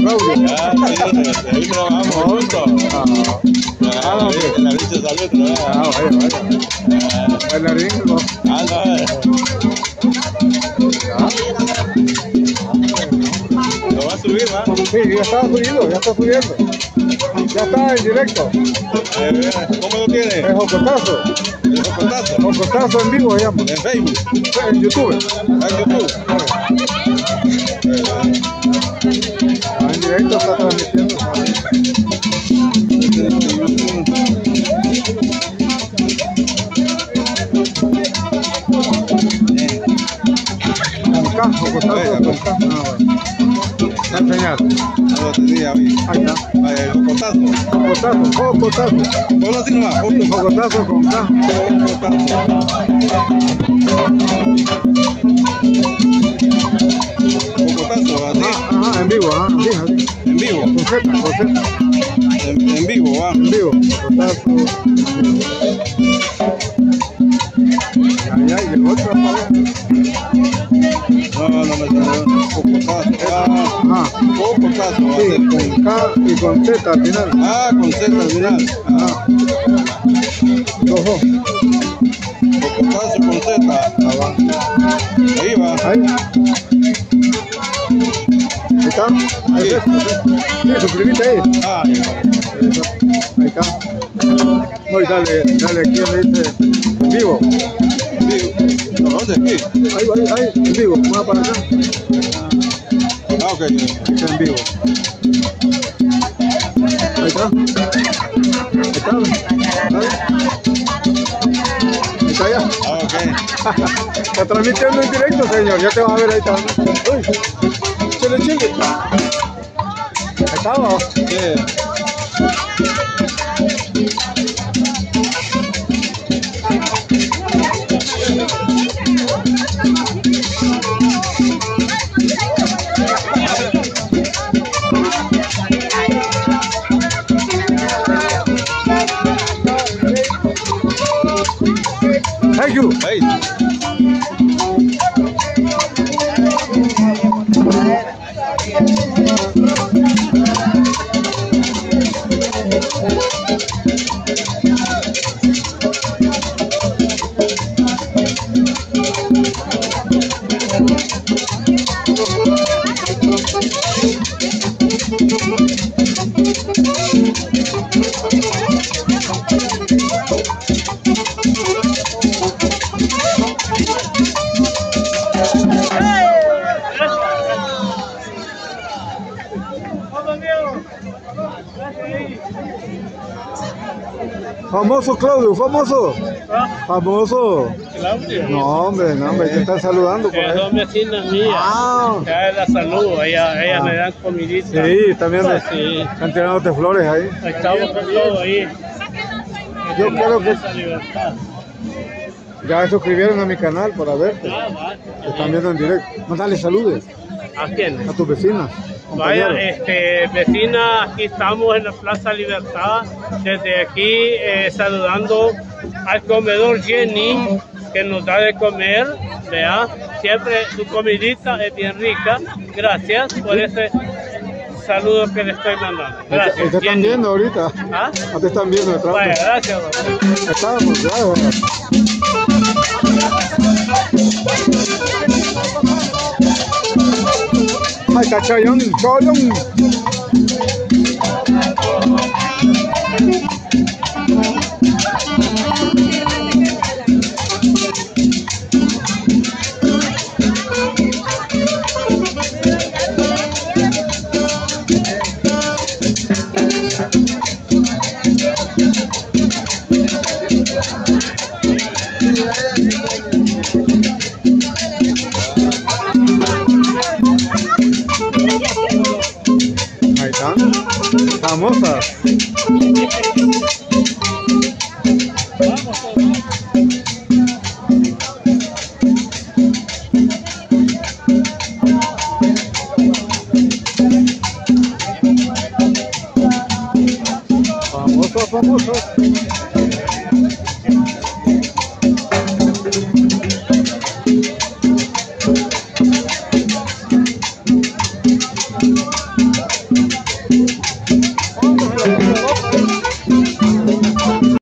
Claudio. Ah, sí, ahí trabajamos juntos. En la dicha salud, ¿no? Vaya. Bailarín, ¿no? Lo va a subir, ¿va? Sí, ya está subido, ya está subiendo. Ya está en directo. ¿Cómo lo tiene? Es Jocotazo. ¿El Jocotazo? Jocotazo en vivo se llama. ¿En Facebook? En YouTube. En YouTube. En directo está transmitiendo. Con K, Jocotazo con K. Está enseñado. No lo tenía hoy. Ahí está. El Jocotazo. Jocotazo. Solo así nomás. Jocotazo con K. Jocotazo, así. Ajá, en vivo, ajá, sí. En vivo. Con Z. En vivo, va. En vivo. Jocotazo. Ay, y el otro No me salió. Jocotazo. Ajá. Jocotazo. Sí, con K y con Z al final. Con Z al final. Ojo. Jocotazo con Z. Ahí va. Ahí. Ahí está. Ahí está. Sí, suscríbete ahí. Ahí está. No, y dale aquí donde dice en vivo. ¿Dónde? Aquí. Ahí, en vivo. Más para acá. Ok. Está en vivo. Ahí está. Ahí está. Ahí está ya. Ok. Está transmitiendo en directo, señor. Ya te vas a ver ahí está. Uy. Chile. Ahí estaba. Thank you. Hey. Famoso Claudio, famoso. Famoso. Claudio. No, hombre, te están saludando. Son vecinas mías. Ya la saludo, ellas me dan comidita. Sí, también sí. Están tirándote flores ahí. Estamos con todo ahí. Yo creo que libertad. ya se suscribieron a mi canal para verte. Te están viendo en directo. Mándale saludes. ¿A quién? A tus vecinas. Vaya, vecina, aquí estamos en la Plaza Libertad, desde aquí saludando al comedor Jenny, que nos da de comer, vea, siempre su comidita es bien rica, gracias por ese saludo que le estoy mandando. Gracias. Te están viendo ahorita. ¿Ah? Te están viendo detrás. Vaya, gracias. Estamos, gracias. Ay, está Chayón. Ahí están, famosas. Famosos.